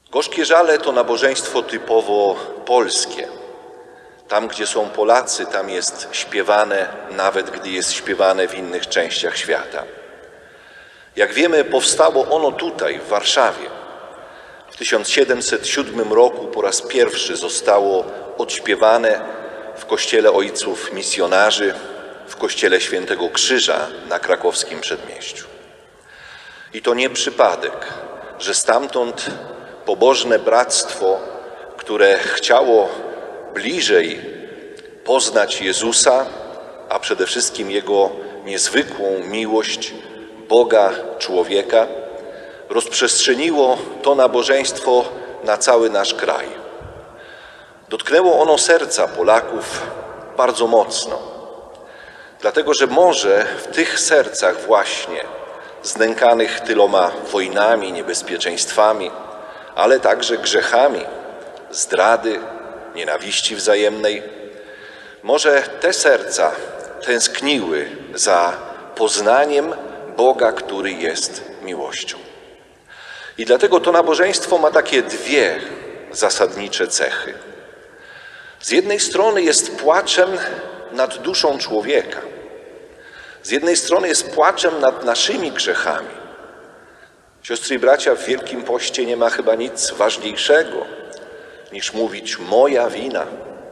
Gorzkie żale to nabożeństwo typowo polskie. Tam, gdzie są Polacy, tam jest śpiewane, nawet gdy jest śpiewane w innych częściach świata. Jak wiemy, powstało ono tutaj, w Warszawie. W 1707 roku po raz pierwszy zostało odśpiewane w kościele ojców misjonarzy, w kościele Świętego Krzyża na krakowskim Przedmieściu. I to nie przypadek, że stamtąd pobożne bractwo, które chciało bliżej poznać Jezusa, a przede wszystkim Jego niezwykłą miłość Boga, człowieka, rozprzestrzeniło to nabożeństwo na cały nasz kraj. Dotknęło ono serca Polaków bardzo mocno, dlatego że może w tych sercach właśnie, znękanych tyloma wojnami, niebezpieczeństwami, ale także grzechami, zdrady, nienawiści wzajemnej, może te serca tęskniły za poznaniem Boga, który jest miłością. I dlatego to nabożeństwo ma takie dwie zasadnicze cechy. Z jednej strony jest płaczem nad duszą człowieka. Z jednej strony jest płaczem nad naszymi grzechami. Siostry i bracia, w Wielkim Poście nie ma chyba nic ważniejszego niż mówić moja wina,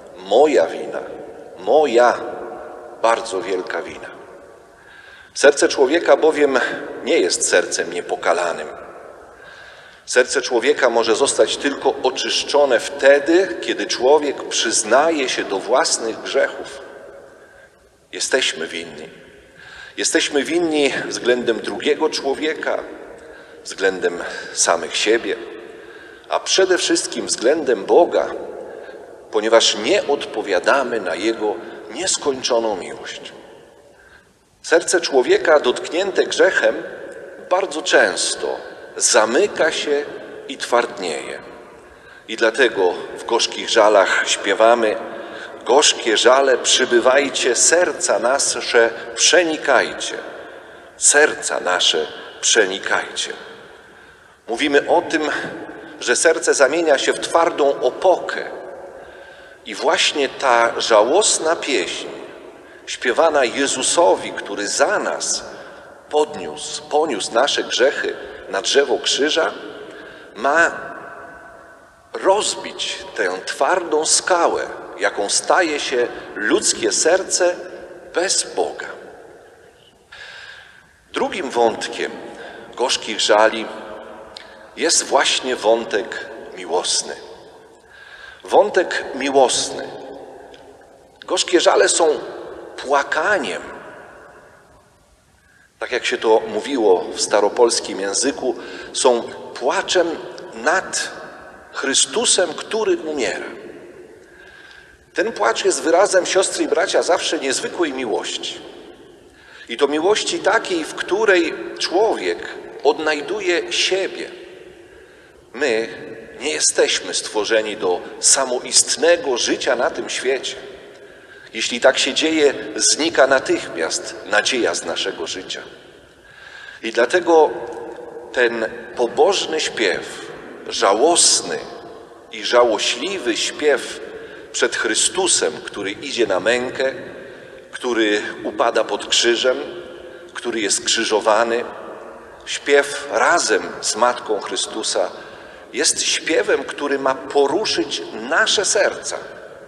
moja bardzo wielka wina. Serce człowieka bowiem nie jest sercem niepokalanym. Serce człowieka może zostać tylko oczyszczone wtedy, kiedy człowiek przyznaje się do własnych grzechów. Jesteśmy winni. Jesteśmy winni względem drugiego człowieka, względem samych siebie, a przede wszystkim względem Boga, ponieważ nie odpowiadamy na Jego nieskończoną miłość. Serce człowieka dotknięte grzechem bardzo często zamyka się i twardnieje. I dlatego w gorzkich żalach śpiewamy: gorzkie żale przybywajcie, serca nasze przenikajcie. Serca nasze przenikajcie. Mówimy o tym, że serce zamienia się w twardą opokę. I właśnie ta żałosna pieśń, śpiewana Jezusowi, który za nas poniósł nasze grzechy na drzewo krzyża, ma rozbić tę twardą skałę, jaką staje się ludzkie serce bez Boga. Drugim wątkiem gorzkich żali jest właśnie wątek miłosny. Wątek miłosny. Gorzkie żale są płakaniem. Tak jak się to mówiło w staropolskim języku, są płaczem nad Chrystusem, który umiera. Ten płacz jest wyrazem, siostry i bracia, zawsze niezwykłej miłości. I to miłości takiej, w której człowiek odnajduje siebie. My nie jesteśmy stworzeni do samoistnego życia na tym świecie. Jeśli tak się dzieje, znika natychmiast nadzieja z naszego życia. I dlatego ten pobożny śpiew, żałosny i żałośliwy śpiew przed Chrystusem, który idzie na mękę, który upada pod krzyżem, który jest krzyżowany, śpiew razem z Matką Chrystusa jest śpiewem, który ma poruszyć nasze serca.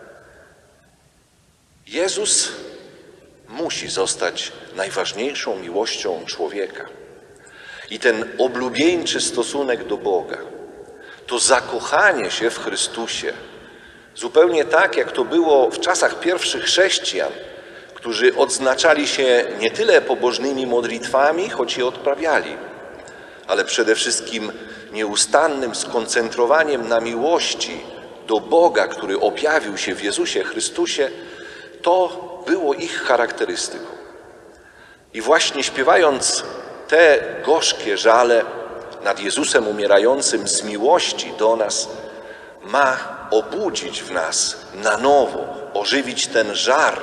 Jezus musi zostać najważniejszą miłością człowieka. I ten oblubieńczy stosunek do Boga, to zakochanie się w Chrystusie, zupełnie tak, jak to było w czasach pierwszych chrześcijan, którzy odznaczali się nie tyle pobożnymi modlitwami, choć je odprawiali, ale przede wszystkim nieustannym skoncentrowaniem na miłości do Boga, który objawił się w Jezusie Chrystusie, to było ich charakterystyką. I właśnie śpiewając te gorzkie żale nad Jezusem umierającym z miłości do nas, ma obudzić w nas na nowo, ożywić ten żar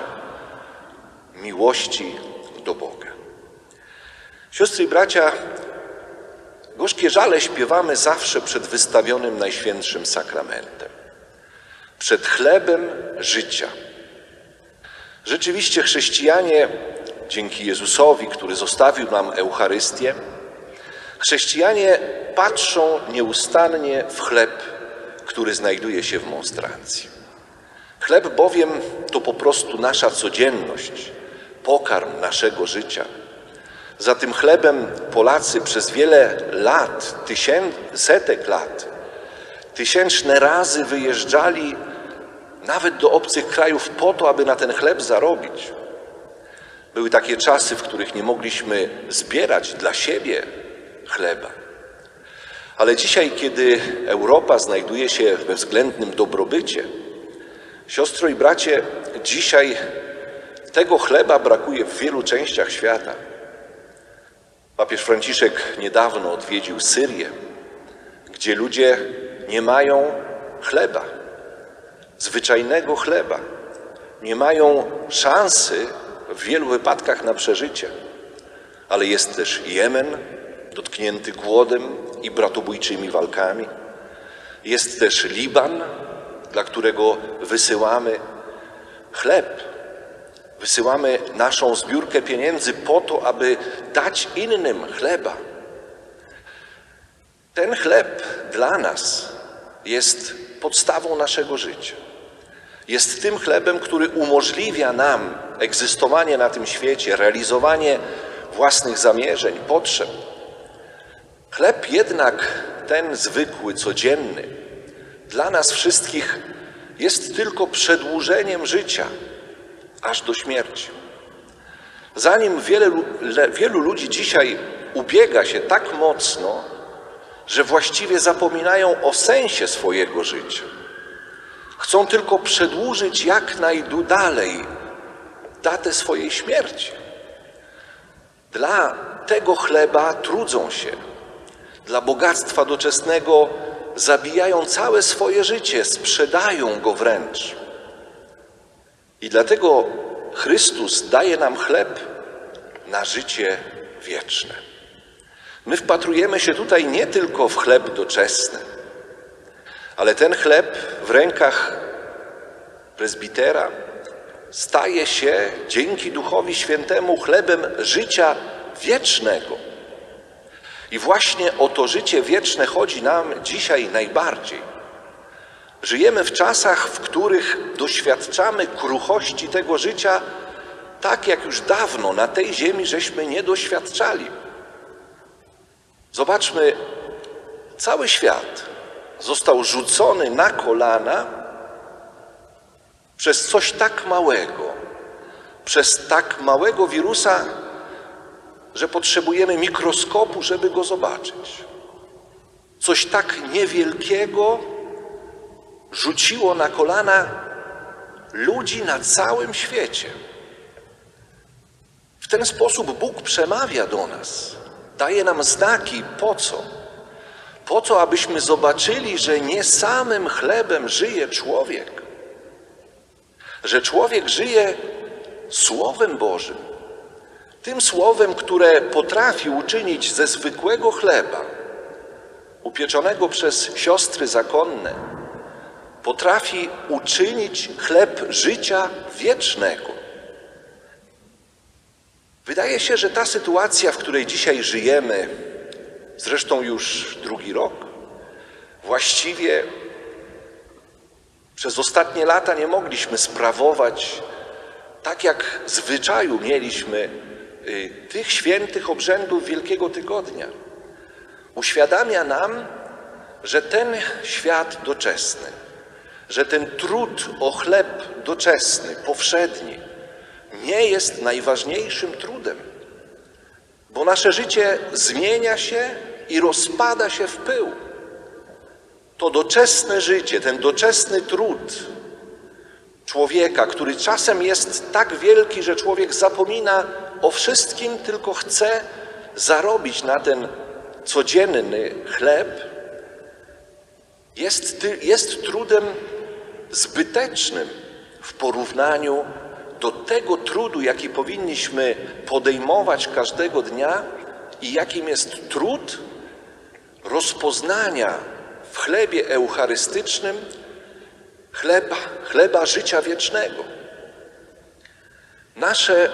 miłości do Boga. Siostry i bracia, Gorzkie żale śpiewamy zawsze przed wystawionym Najświętszym Sakramentem, przed chlebem życia. Rzeczywiście chrześcijanie, dzięki Jezusowi, który zostawił nam Eucharystię, chrześcijanie patrzą nieustannie w chleb, który znajduje się w monstrancji. Chleb bowiem to po prostu nasza codzienność, pokarm naszego życia. Za tym chlebem Polacy przez wiele lat, setek lat, tysięczne razy wyjeżdżali nawet do obcych krajów po to, aby na ten chleb zarobić. Były takie czasy, w których nie mogliśmy zbierać dla siebie chleba. Ale dzisiaj, kiedy Europa znajduje się we względnym dobrobycie, siostro i bracie, dzisiaj tego chleba brakuje w wielu częściach świata. Papież Franciszek niedawno odwiedził Syrię, gdzie ludzie nie mają chleba, zwyczajnego chleba. Nie mają szansy w wielu wypadkach na przeżycie. Ale jest też Jemen, dotknięty głodem i bratobójczymi walkami. Jest też Liban, dla którego wysyłamy chleb. Wysyłamy naszą zbiórkę pieniędzy po to, aby dać innym chleba. Ten chleb dla nas jest podstawą naszego życia. Jest tym chlebem, który umożliwia nam egzystowanie na tym świecie, realizowanie własnych zamierzeń, potrzeb. Chleb jednak, ten zwykły, codzienny, dla nas wszystkich jest tylko przedłużeniem życia, aż do śmierci. Zanim wielu ludzi dzisiaj ubiega się tak mocno, że właściwie zapominają o sensie swojego życia. Chcą tylko przedłużyć jak najdalej datę swojej śmierci. Dla tego chleba trudzą się. Dla bogactwa doczesnego zabijają całe swoje życie, sprzedają go wręcz. I dlatego Chrystus daje nam chleb na życie wieczne. My wpatrujemy się tutaj nie tylko w chleb doczesny, ale ten chleb w rękach prezbitera staje się dzięki Duchowi Świętemu chlebem życia wiecznego. I właśnie o to życie wieczne chodzi nam dzisiaj najbardziej. Żyjemy w czasach, w których doświadczamy kruchości tego życia tak, jak już dawno na tej ziemi żeśmy nie doświadczali. Zobaczmy, cały świat został rzucony na kolana przez coś tak małego, przez tak małego wirusa, że potrzebujemy mikroskopu, żeby go zobaczyć. Coś tak niewielkiego rzuciło na kolana ludzi na całym świecie. W ten sposób Bóg przemawia do nas, daje nam znaki. Po co? Po to, abyśmy zobaczyli, że nie samym chlebem żyje człowiek, że człowiek żyje Słowem Bożym, tym Słowem, które potrafi uczynić ze zwykłego chleba, upieczonego przez siostry zakonne, potrafi uczynić chleb życia wiecznego. Wydaje się, że ta sytuacja, w której dzisiaj żyjemy, zresztą już drugi rok, właściwie przez ostatnie lata nie mogliśmy sprawować tak, jak w zwyczaju mieliśmy tych świętych obrzędów Wielkiego Tygodnia. Uświadamia nam, że ten świat doczesny, że ten trud o chleb doczesny, powszedni, nie jest najważniejszym trudem, bo nasze życie zmienia się i rozpada się w pył. To doczesne życie, ten doczesny trud człowieka, który czasem jest tak wielki, że człowiek zapomina o wszystkim, tylko chce zarobić na ten codzienny chleb, jest trudem zbytecznym w porównaniu do tego trudu, jaki powinniśmy podejmować każdego dnia i jakim jest trud rozpoznania w chlebie eucharystycznym chleba życia wiecznego. Nasze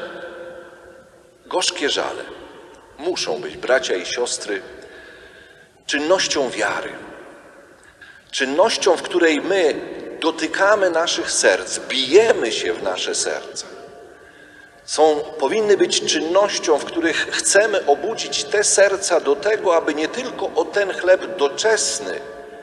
gorzkie żale muszą być, bracia i siostry, czynnością wiary. Czynnością, w której my dotykamy naszych serc, bijemy się w nasze serca. Powinny być czynnością, w których chcemy obudzić te serca do tego, aby nie tylko o ten chleb doczesny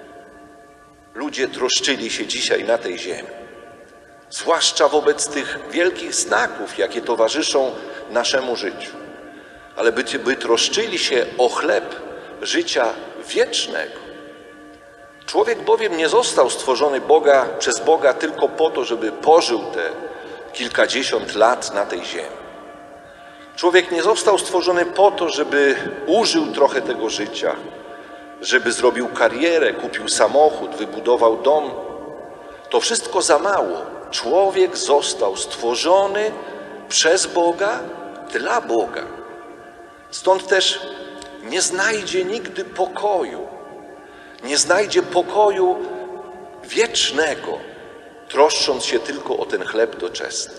ludzie troszczyli się dzisiaj na tej ziemi. Zwłaszcza wobec tych wielkich znaków, jakie towarzyszą naszemu życiu. Ale by troszczyli się o chleb życia wiecznego. Człowiek bowiem nie został stworzony przez Boga tylko po to, żeby pożył te kilkadziesiąt lat na tej ziemi. Człowiek nie został stworzony po to, żeby użył trochę tego życia, żeby zrobił karierę, kupił samochód, wybudował dom. To wszystko za mało. Człowiek został stworzony przez Boga, dla Boga. Stąd też nie znajdzie nigdy pokoju. Nie znajdzie pokoju wiecznego, troszcząc się tylko o ten chleb doczesny.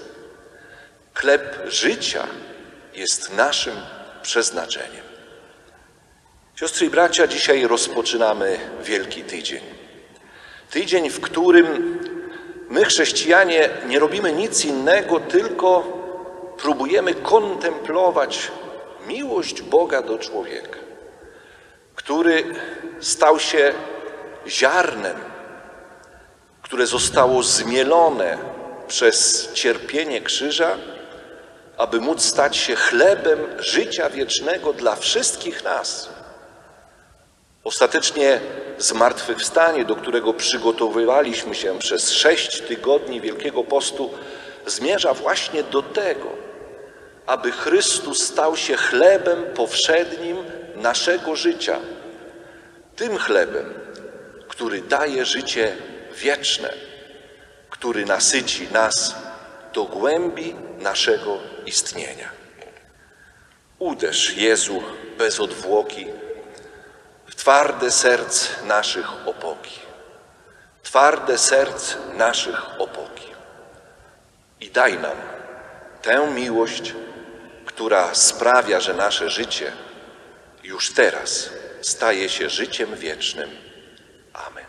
Chleb życia jest naszym przeznaczeniem. Siostry i bracia, dzisiaj rozpoczynamy Wielki Tydzień. Tydzień, w którym my, chrześcijanie, nie robimy nic innego, tylko próbujemy kontemplować miłość Boga do człowieka, który stał się ziarnem, które zostało zmielone przez cierpienie krzyża, aby móc stać się chlebem życia wiecznego dla wszystkich nas. Ostatecznie zmartwychwstanie, do którego przygotowywaliśmy się przez 6 tygodni Wielkiego Postu, zmierza właśnie do tego, aby Chrystus stał się chlebem powszednim naszego życia. Tym chlebem, który daje życie wieczne, który nasyci nas do głębi naszego istnienia. Uderz, Jezu, bez odwłoki, w twarde serc naszych opoki. Twarde serc naszych opoki. I daj nam tę miłość, która sprawia, że nasze życie już teraz staje się życiem wiecznym. Amen.